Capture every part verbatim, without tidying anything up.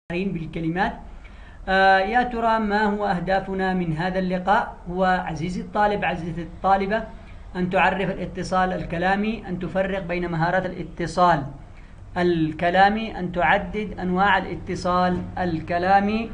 بالكلمات. آه يا ترى ما هو أهدافنا من هذا اللقاء؟ هو عزيزي الطالب عزيزتي الطالبة أن تعرف الاتصال الكلامي، أن تفرق بين مهارات الاتصال الكلامي، أن تعدد أنواع الاتصال الكلامي،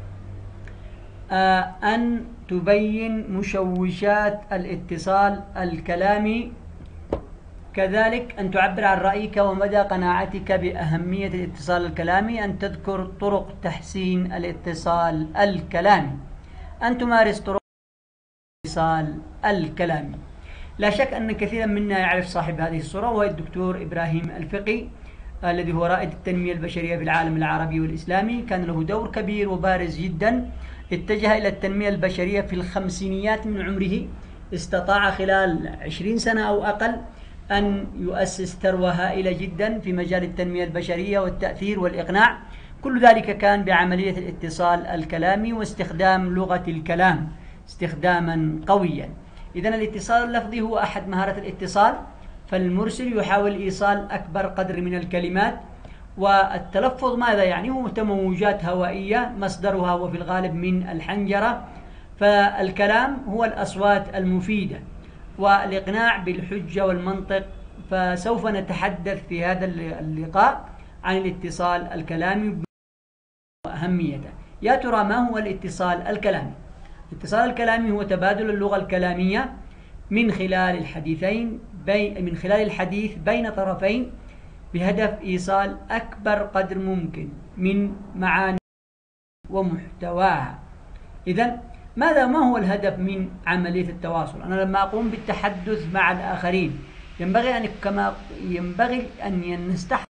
آه أن تبين مشوشات الاتصال الكلامي، كذلك أن تعبر عن رأيك ومدى قناعتك بأهمية الاتصال الكلامي، أن تذكر طرق تحسين الاتصال الكلامي، أن تمارس طرق الاتصال الكلامي. لا شك أن كثيرا منا يعرف صاحب هذه الصورة، وهو الدكتور إبراهيم الفقي الذي هو رائد التنمية البشرية في العالم العربي والإسلامي. كان له دور كبير وبارز جدا، اتجه إلى التنمية البشرية في الخمسينيات من عمره، استطاع خلال عشرين سنة أو أقل أن يؤسس ثروة هائلة جدا في مجال التنمية البشرية والتأثير والإقناع. كل ذلك كان بعملية الاتصال الكلامي واستخدام لغة الكلام استخداما قويا. إذن الاتصال اللفظي هو أحد مهارات الاتصال، فالمرسل يحاول إيصال أكبر قدر من الكلمات، والتلفظ ماذا يعني؟ هو تموجات هوائية مصدرها وفي الغالب من الحنجرة، فالكلام هو الأصوات المفيدة والإقناع بالحجة والمنطق. فسوف نتحدث في هذا اللقاء عن الاتصال الكلامي وأهميته. يا ترى ما هو الاتصال الكلامي؟ الاتصال الكلامي هو تبادل اللغة الكلامية من خلال الحديثين بي من خلال الحديث بين طرفين بهدف إيصال أكبر قدر ممكن من معاني ومحتواها. إذن ماذا ما هو الهدف من عملية التواصل؟ أنا لما أقوم بالتحدث مع الآخرين ينبغي أن كما ينبغي أن نستحضر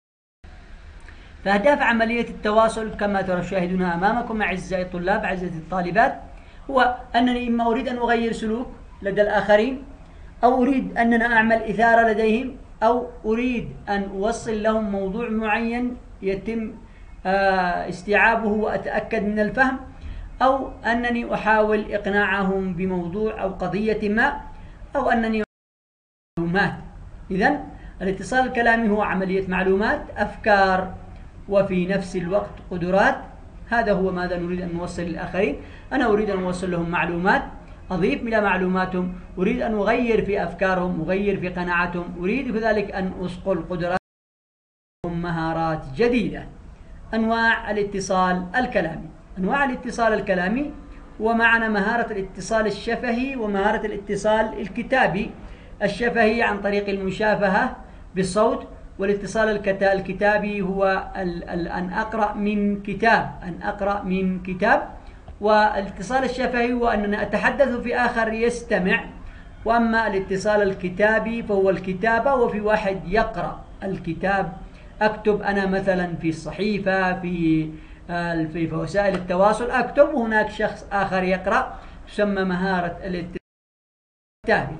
فأهداف عملية التواصل كما تشاهدونها أمامكم أعزائي الطلاب أعزائي الطالبات، هو أنني إما أريد أن أغير سلوك لدى الآخرين، أو أريد أن أنا أعمل إثارة لديهم، أو أريد أن أوصل لهم موضوع معين يتم استيعابه وأتأكد من الفهم، أو أنني أحاول إقناعهم بموضوع أو قضية ما، أو أنني معلومات. إذن الاتصال الكلامي هو عملية معلومات، أفكار، وفي نفس الوقت قدرات. هذا هو ماذا نريد أن نوصل للآخرين. أنا أريد أن أوصل لهم معلومات، أضيف إلى معلوماتهم، أريد أن أغير في أفكارهم، أغير في قناعاتهم، أريد كذلك أن أصقل قدراتهم مهارات جديدة. أنواع الاتصال الكلامي. أنواع الاتصال الكلامي ومعنا مهارة الاتصال الشفهي ومهارة الاتصال الكتابي. الشفهي عن طريق المشافهة بالصوت، والاتصال الكتابي هو أن أقرأ من كتاب أن أقرأ من كتاب والاتصال الشفهي هو أننا أتحدث في آخر يستمع. وأما الاتصال الكتابي فهو الكتابة، وفي واحد يقرأ الكتاب. أكتب أنا مثلا في الصحيفة في في وسائل التواصل أكتب، وهناك شخص آخر يقرأ، تسمى مهارة الاتصال الكتابي.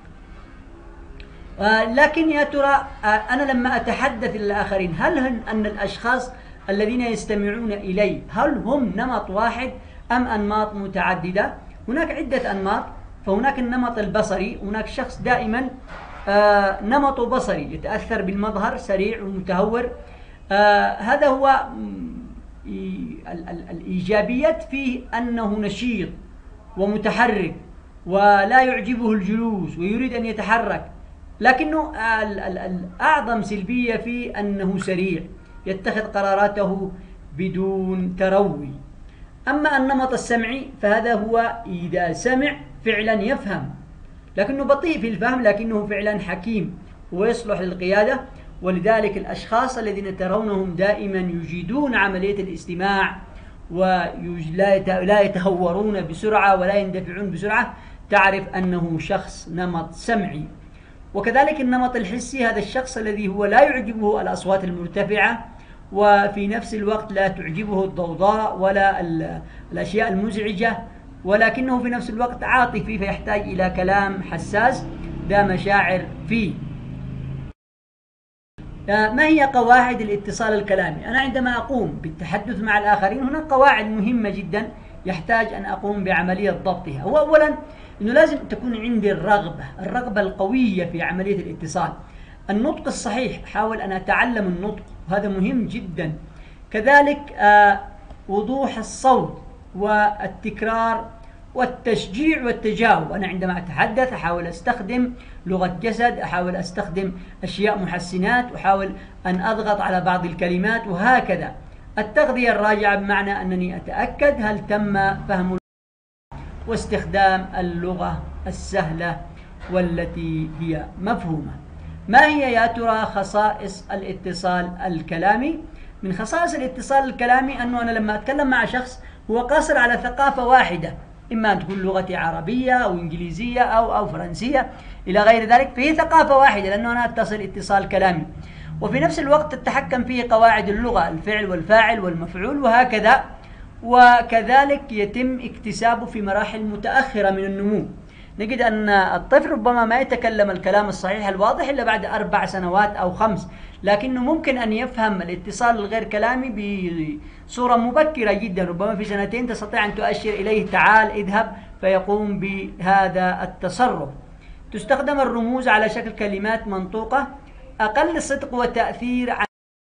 لكن يا ترى أنا لما أتحدث للآخرين هل أن الأشخاص الذين يستمعون إلي هل هم نمط واحد أم أنماط متعددة؟ هناك عدة أنماط. فهناك النمط البصري، هناك شخص دائما آه نمط بصري يتأثر بالمظهر، سريع ومتهور. آه هذا هو الإيجابيات فيه أنه نشيط ومتحرك ولا يعجبه الجلوس ويريد أن يتحرك، لكنه الأعظم سلبية فيه أنه سريع يتخذ قراراته بدون تروي. أما النمط السمعي فهذا هو إذا سمع فعلا يفهم، لكنه بطيء في الفهم لكنه فعلا حكيم ويصلح للقيادة. ولذلك الأشخاص الذين ترونهم دائما يجيدون عملية الاستماع ولا يتهورون بسرعة ولا يندفعون بسرعة تعرف أنه شخص نمط سمعي. وكذلك النمط الحسي، هذا الشخص الذي هو لا يعجبه الأصوات المرتفعة وفي نفس الوقت لا تعجبه الضوضاء ولا الأشياء المزعجة، ولكنه في نفس الوقت عاطفي فيحتاج إلى كلام حساس ذا مشاعر فيه. ما هي قواعد الاتصال الكلامي؟ أنا عندما أقوم بالتحدث مع الآخرين هناك قواعد مهمة جدا يحتاج أن أقوم بعملية ضبطها. هو أولا أنه لازم تكون عندي الرغبة الرغبة القوية في عملية الاتصال. النطق الصحيح، حاول أن أتعلم النطق، وهذا مهم جدا. كذلك آه وضوح الصوت والتكرار والتشجيع والتجاوب. أنا عندما أتحدث أحاول أستخدم لغة جسد، أحاول أستخدم أشياء محسنات، أحاول أن أضغط على بعض الكلمات وهكذا. التغذية الراجعة بمعنى أنني أتأكد هل تم فهم، واستخدام اللغة السهلة والتي هي مفهومة. ما هي يا ترى خصائص الاتصال الكلامي؟ من خصائص الاتصال الكلامي أنه أنا لما أتكلم مع شخص هو قاصر على ثقافة واحدة، إما أن تكون لغتي عربية أو إنجليزية أو أو فرنسية إلى غير ذلك، فهي ثقافة واحدة لأنه أنا أتصل اتصال كلامي، وفي نفس الوقت تتحكم فيه قواعد اللغة، الفعل والفاعل والمفعول وهكذا، وكذلك يتم اكتسابه في مراحل متأخرة من النمو. نجد أن الطفل ربما ما يتكلم الكلام الصحيح الواضح إلا بعد أربع سنوات أو خمس، لكنه ممكن أن يفهم الاتصال الغير كلامي بصورة مبكرة جدا، ربما في سنتين تستطيع أن تؤشر إليه تعال اذهب فيقوم بهذا التصرف. تستخدم الرموز على شكل كلمات منطوقة، أقل صدق وتأثير عن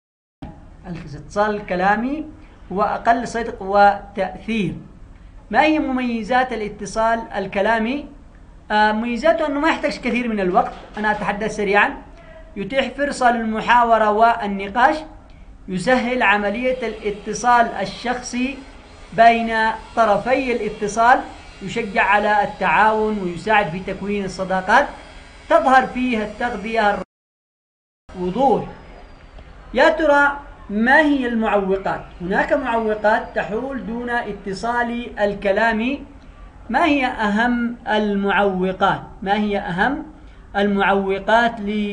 الاتصال الكلامي هو أقل صدق وتأثير. ما هي مميزات الاتصال الكلامي؟ آه مميزاته أنه ما يحتاج كثير من الوقت، أنا أتحدث سريعا، يتيح فرصة للمحاورة والنقاش، يسهل عملية الاتصال الشخصي بين طرفي الاتصال، يشجع على التعاون ويساعد في تكوين الصداقات، تظهر فيها التغذية وضوح. يا ترى ما هي المعوقات؟ هناك معوقات تحول دون اتصال الكلام. ما هي أهم المعوقات؟ ما هي أهم المعوقات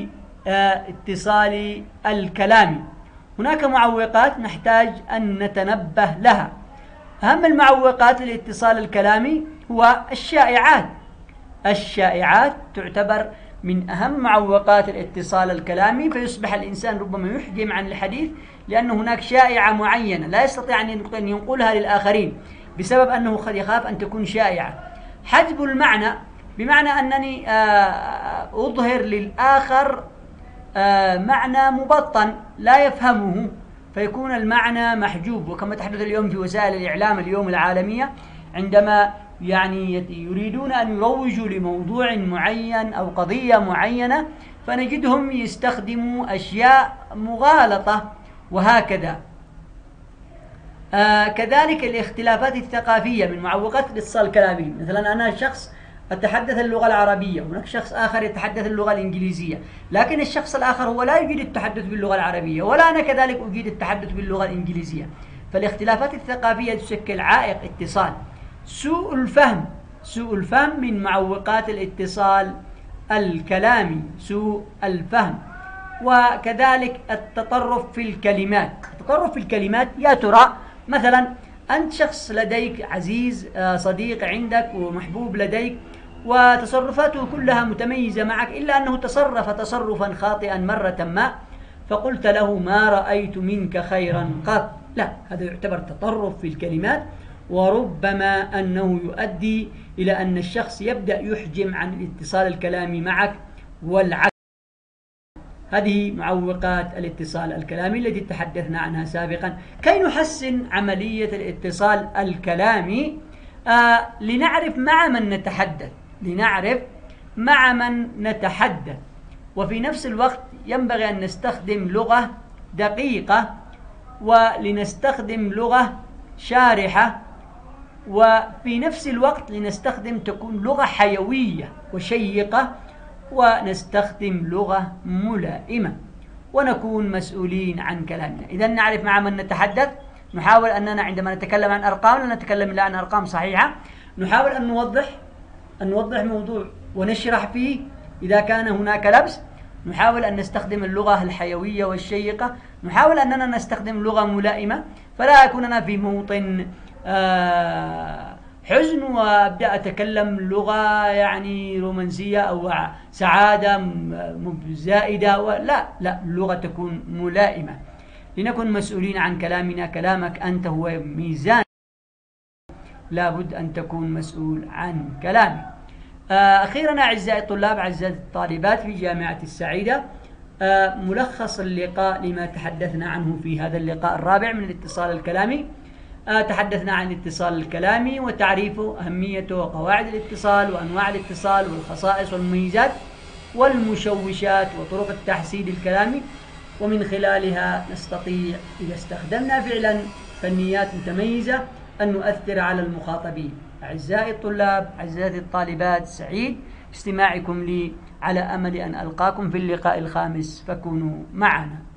لاتصال الكلام؟ هناك معوقات نحتاج أن نتنبه لها. أهم المعوقات لاتصال الكلامي هو الشائعات. الشائعات تعتبر من أهم معوقات الاتصال الكلامي، فيصبح الإنسان ربما يحجم عن الحديث لأن هناك شائعة معينة لا يستطيع أن ينقلها للآخرين بسبب أنه قد يخاف أن تكون شائعة. حجب المعنى بمعنى أنني أظهر للآخر معنى مبطن لا يفهمه فيكون المعنى محجوب. وكما تحدث اليوم في وسائل الإعلام اليوم العالمية، عندما يعني يريدون أن يروجوا لموضوع معين أو قضية معينة فنجدهم يستخدموا أشياء مغالطة وهكذا. آه كذلك الاختلافات الثقافية من معوقات الاتصال الكلامي. مثلا أنا شخص أتحدث اللغة العربية، هناك شخص آخر يتحدث اللغة الإنجليزية، لكن الشخص الآخر هو لا يجيد التحدث باللغة العربية ولا أنا كذلك أجيد التحدث باللغة الإنجليزية، فالاختلافات الثقافية تشكل عائق اتصال. سوء الفهم، سوء الفهم من معوقات الاتصال الكلامي، سوء الفهم. وكذلك التطرف في الكلمات. التطرف في الكلمات يا ترى مثلا أنت شخص لديك عزيز صديق عندك ومحبوب لديك وتصرفاته كلها متميزة معك، إلا أنه تصرف تصرفا خاطئا مرة ما فقلت له ما رأيت منك خيرا قط، لا، هذا يعتبر تطرف في الكلمات، وربما أنه يؤدي إلى أن الشخص يبدأ يحجم عن الاتصال الكلامي معك والعكس. هذه معوقات الاتصال الكلامي التي تحدثنا عنها سابقا. كي نحسن عملية الاتصال الكلامي آه لنعرف مع من نتحدث، لنعرف مع من نتحدث، وفي نفس الوقت ينبغي أن نستخدم لغة دقيقة ولنستخدم لغة شارحة، وفي نفس الوقت لنستخدم تكون لغة حيوية وشيقة، ونستخدم لغة ملائمة، ونكون مسؤولين عن كلامنا. إذا نعرف مع من نتحدث، نحاول أننا عندما نتكلم عن أرقام لا نتكلم إلا عن أرقام صحيحة، نحاول أن نوضح أن نوضح موضوع ونشرح فيه إذا كان هناك لبس، نحاول أن نستخدم اللغة الحيوية والشيقة، نحاول أننا نستخدم لغة ملائمة، فلا يكون أنا في موطن آه حزن وأبدأ أتكلم لغة يعني رومانسية أو سعادة زائدة، لا لا، اللغة تكون ملائمة لنكن مسؤولين عن كلامنا. كلامك أنت هو ميزان، لابد أن تكون مسؤول عن كلامك. أخيرا أعزائي الطلاب، أعزائي الطالبات في جامعة السعيدة، آه ملخص اللقاء لما تحدثنا عنه في هذا اللقاء الرابع من الاتصال الكلامي. آه تحدثنا عن الاتصال الكلامي وتعريفه، أهميته، وقواعد الاتصال، وأنواع الاتصال، والخصائص والمميزات والمشوشات، وطرق التحسين الكلامي، ومن خلالها نستطيع إذا استخدمنا فعلا فنيات متميزة أن نؤثر على المخاطبين. أعزائي الطلاب، أعزائي الطالبات، سعيد استماعكم لي، على أمل أن ألقاكم في اللقاء الخامس، فكونوا معنا.